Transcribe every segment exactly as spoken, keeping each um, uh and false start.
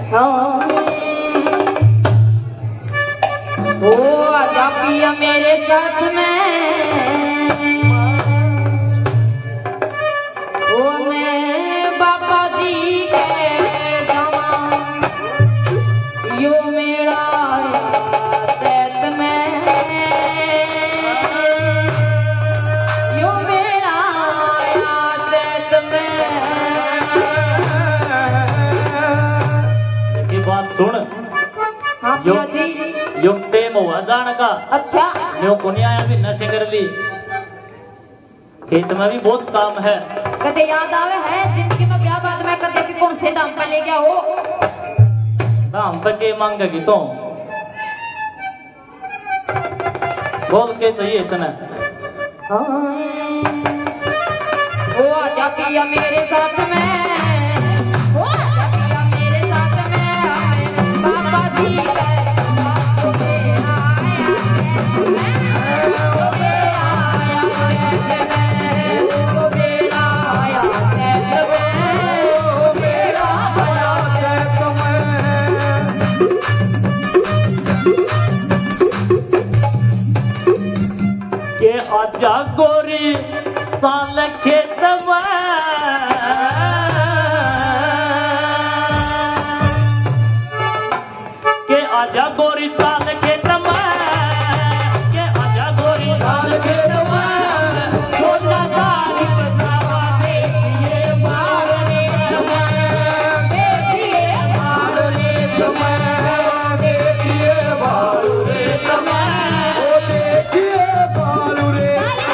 ओ आजा पिया मेरे साथ में, ओ मैं बाबा जी के जावा, यो मेरा चैत में, यो मेरा चैत में। ये बात सुन। हाँ पिया जी। यो टेम हुआ जान का। अच्छा। यो कुनी आया भी नशे कर ली। खेत में भी बहुत काम है। कदे याद आवे है जिंदगी में क्या बात में कदे कि कौन से दाम पे ले गया हो? दाम पे के मांगेगी तो बोल के चाहिए इतना। ओ आजा पिया मेरे साथ में, ओ आजा पिया मेरे साथ में, बाबा जी का बाबू मेरा आया, वो मेरा आया मैं, वो मेरा आया मैं, वो मेरा आया के आजा गोरी साल खेत में, के आजा गोरी साल खेत में, के आजा गोरी साल खेत में, सोचा सारी बचावा देखिए बार रे तुम्हें, देखिए बार रे तुम्हें, देखिए बार रे तुम्हें, ओ देखिए बार रे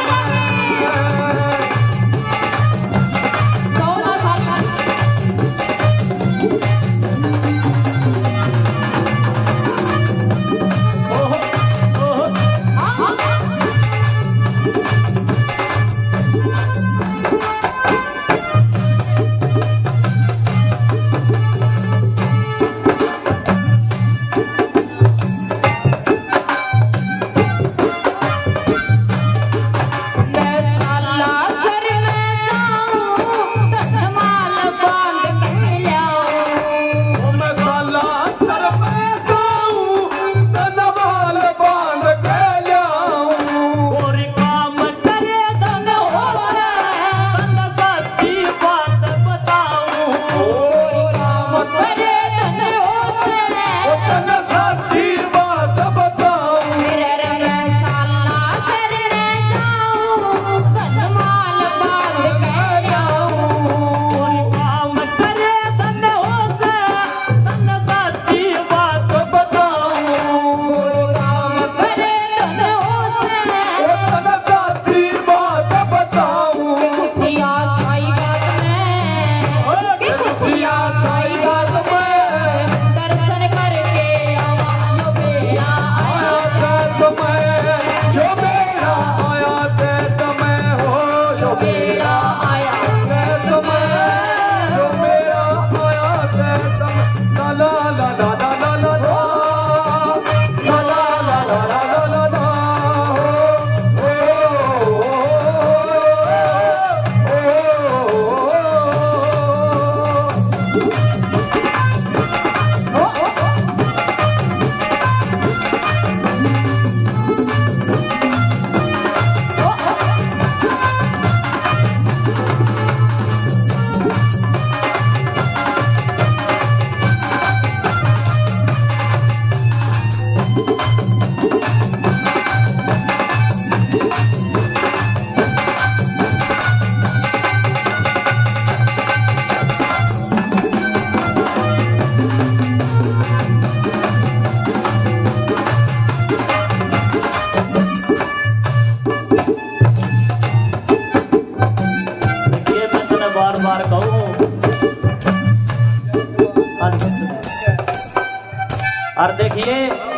और देखिए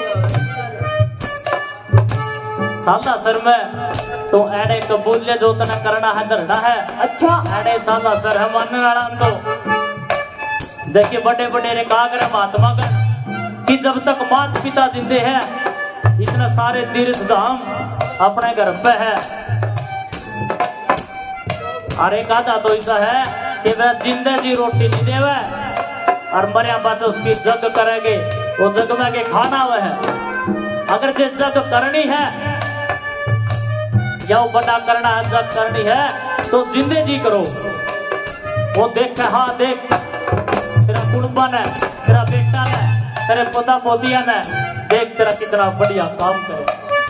सादा सर में तो एडे कबूलिया जो तना करना है धरना है। अच्छा एडे सादा सर है मानने वाला तो देखिए बड़े बड़े रे कागर महात्मा का कि जब तक माता पिता जिंदे हैं इतना सारे तीर्थ धाम अपने घर पे है। अरे कादा तो ऐसा है कि वह जिंदे जी रोटी नहीं देवे और मरिया बात उसकी जग करेंगे वो जग में के खाना हुआ है। अगर जे जग करनी है या वो बड़ा करना है जग करनी है तो जिंदे जी करो। वो देख के हाँ देख तेरा कुड़बन है तेरा बेटा है तेरे पोता पोतिया ने देख तेरा कितना बढ़िया काम करे।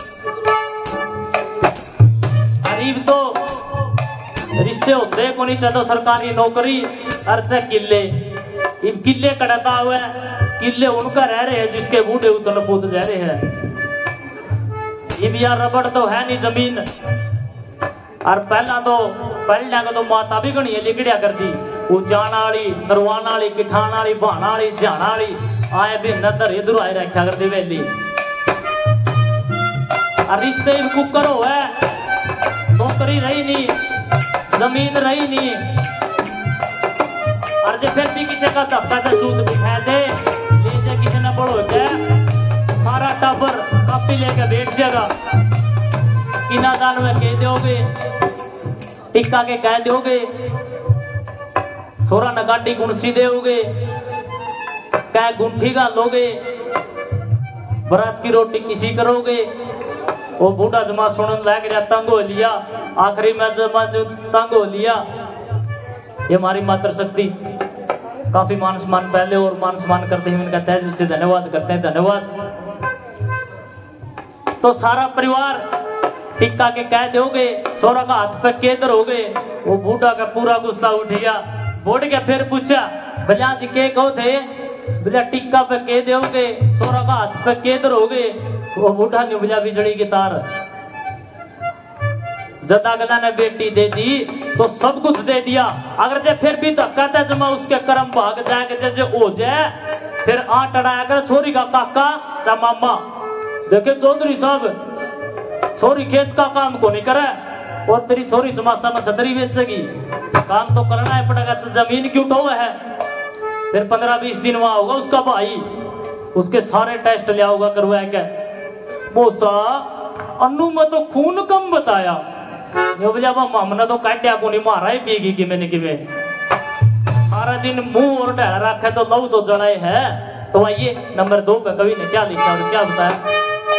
गरीब तो रिश्ते होते को नहीं चलो सरकारी नौकरी अर्चे किले इन किले कड़ता हुआ किले उनका रह रहे हैं जिसके बूढ़े उतन पूत जा रहे हैं। ये यार रबड़ तो है नहीं जमीन और पहला तो पहले को तो माता भी घनी लिकड़िया कर दी वो जाना वाली नरवाना वाली किठाना वाली बहाना वाली जाना वाली आए भी नदर इधर आए रखा करती वेली रिश्ते कुकर हो है नौकरी रही नहीं जमीन रही नहीं और जब फिर भी किसी का धक्का तो सूद बिठा दे ले किसी ने बड़ो के सारा टाबर कापी लेके बैठ जाएगा किना दान में कह दोगे टिक्का के कह दोगे छोरा नगाटी गुणसी दोगे कह गुंठी का लोगे बरात की रोटी किसी करोगे। वो बूढ़ा जमा सुनने लग गया तंग हो लिया आखिरी में जमा तंग हो लिया। ये हमारी मातृ शक्ति काफी मान सम्मान पहले और मान सम्मान करते हैं इनका तहे दिल से धन्यवाद करते हैं धन्यवाद। तो सारा परिवार टिक्का के कह दोगे छोरा का हाथ पे केदर हो गए। वो बूढ़ा का पूरा गुस्सा उठ गया बोल के फिर पूछा भला जी के कहो थे भला टिक्का पे कह दोगे छोरा का हाथ पे केदर हो गए। वो बूढ़ा ने भला बिजली की तार जदा गला ने बेटी दे दी तो सब कुछ दे दिया। अगर जे फिर भी धक्का था जमा उसके कर्म भाग जाएगा जे हो जाए फिर आ टड़ाया कर छोरी का काका चा मामा देखे चौधरी साहब छोरी खेत का काम को नहीं करे और तेरी छोरी चमासा में छतरी बेचेगी काम तो करना है पड़ेगा जमीन क्यों उठो है। फिर पंद्रह बीस दिन वहां होगा उसका भाई उसके सारे टेस्ट लिया होगा करवाया क्या मोसा अन्नू में तो खून कम बताया हमने तो काटिया को नहीं मारा ही पीगी कि मैंने कि सारा दिन मुंह और ढह रखा तो लहू तो जड़ाए है। तो आइए नंबर दो पे कवि ने क्या लिखा और क्या बताया।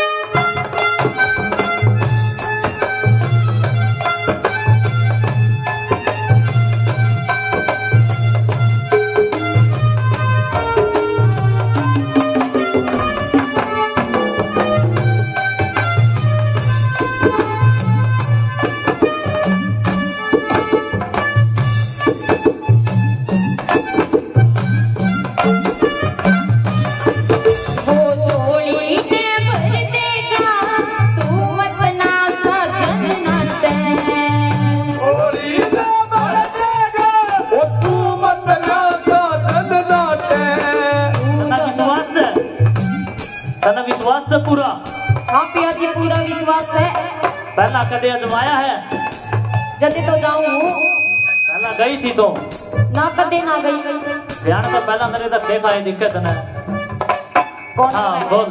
पूरा हाँ पिया जी पूरा विश्वास है। पहला कदे अजमाया है जल्दी तो जाऊं पहला गई थी तो ना कदे ना गई ध्यान तो पहला मेरे तक देखा है दिक्कत ना कौन हाँ बोल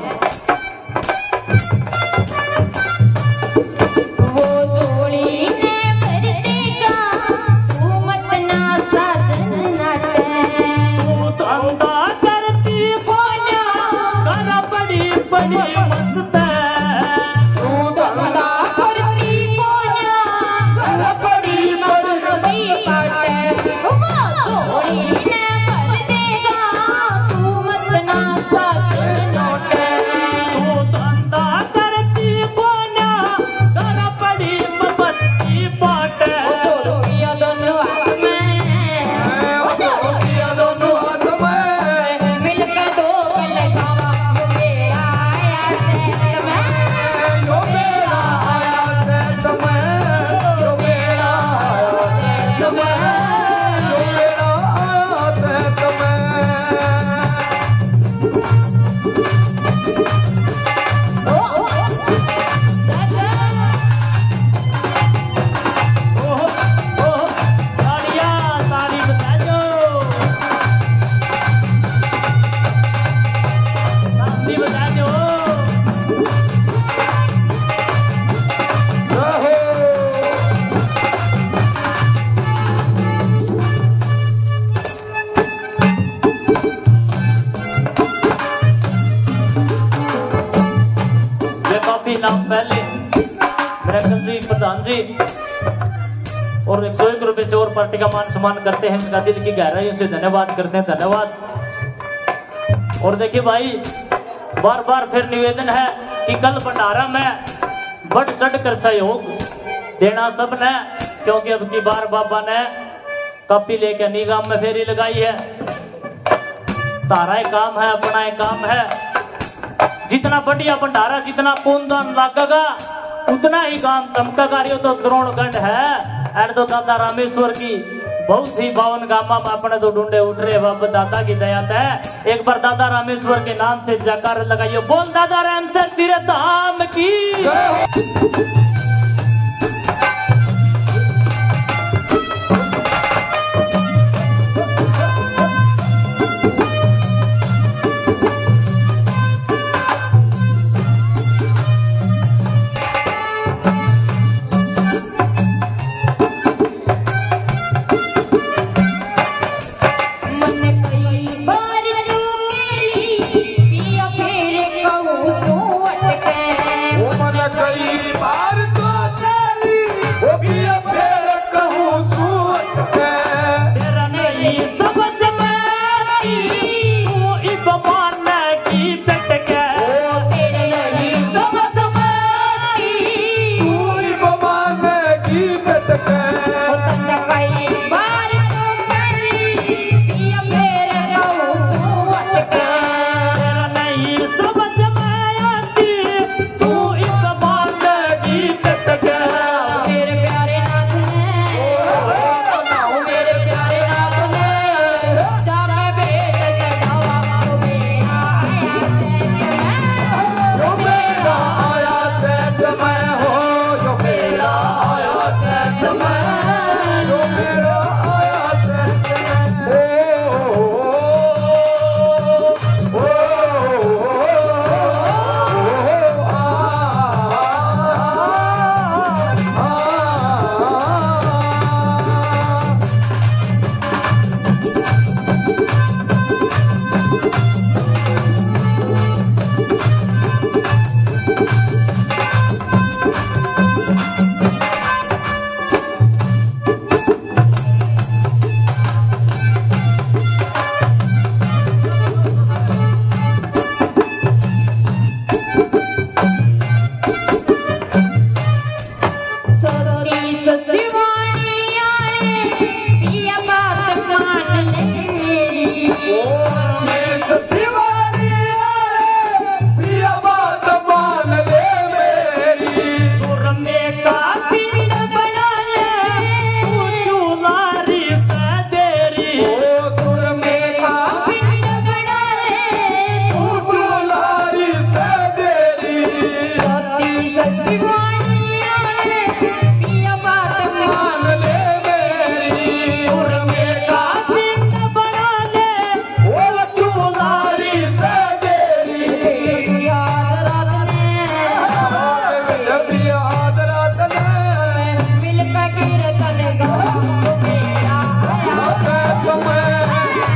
वो जोड़ी ने भर देगा तू मत ना साजन नाटे तू तो अंधा करती बोला कर बड़ी बड़ी मस्त तू धंधा करती कोया घर बड़ी बरसती काटे वो जोड़ी ने भर देगा तू मत ना साजन नाटे तू तो अंधा करती बोला कर बड़ी मस्ती पाटे ओ पिया दोनों हाथ में ओ पिया दोनों हाथ में मिलकर दो लगावा मेरा पहले मेरा कलजी प्रधान जी और एक सौ एक रुपए से और पार्टी का मान सम्मान करते हैं, इनका दिल की गहराइयों से धन्यवाद करते हैं, धन्यवाद। और देखिए भाई बार बार फिर निवेदन है कि कल भंडारा में बढ़ चढ़ कर सहयोग देना सबने, क्योंकि अब की बार बाबा ने कापी लेकर निगाम में फेरी लगाई है। तारा काम है, अपना एक काम है। जितना बढ़िया भंडारा, जितना पूनदान लागेगा उतना ही काम चमकेगा। ये तो द्रोणगढ़ है एंड तो दादा रामेश्वर की बहुत ही बावन गामा में अपने तो ढूंढे उठ रहे बाबा दादा की दया है। एक बार दादा रामेश्वर के नाम से जयकार लगाइए, बोल दादा राम से तेरे धाम की।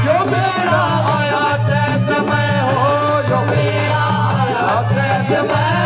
Bye.